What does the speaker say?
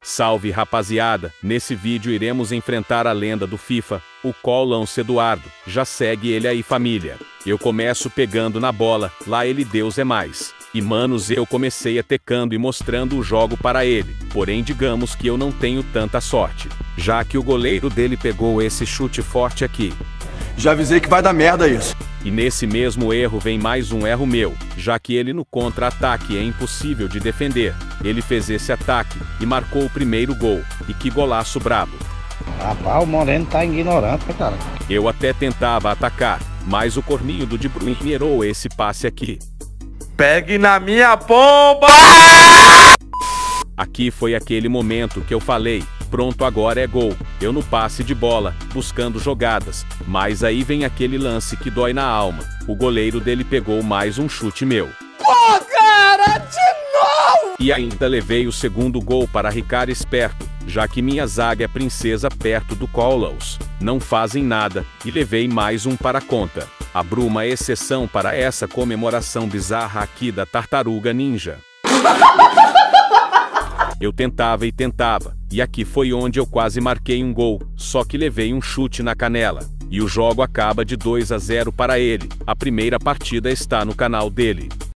Salve rapaziada, nesse vídeo iremos enfrentar a lenda do FIFA, o Colance Eduardo, já segue ele aí família. Eu começo pegando na bola, lá ele Deus é mais. E manos eu comecei atacando e mostrando o jogo para ele, porém digamos que eu não tenho tanta sorte, já que o goleiro dele pegou esse chute forte aqui. Já avisei que vai dar merda isso. E nesse mesmo erro vem mais um erro meu, já que ele no contra-ataque é impossível de defender. Ele fez esse ataque e marcou o primeiro gol, e que golaço brabo. Rapaz, o Moreno tá ignorante, cara. Eu até tentava atacar, mas o corninho do De Bruyne errou esse passe aqui. Pegue na minha pomba! Aqui foi aquele momento que eu falei, pronto agora é gol, eu no passe de bola, buscando jogadas, mas aí vem aquele lance que dói na alma, o goleiro dele pegou mais um chute meu. Pô, cara, de novo! E ainda levei o segundo gol para ficar esperto, já que minha zaga é princesa perto do Colance, não fazem nada, e levei mais um para a conta. Abro uma exceção para essa comemoração bizarra aqui da Tartaruga Ninja. Eu tentava e tentava, e aqui foi onde eu quase marquei um gol, só que levei um chute na canela. E o jogo acaba de 2-0 para ele, a primeira partida está no canal dele.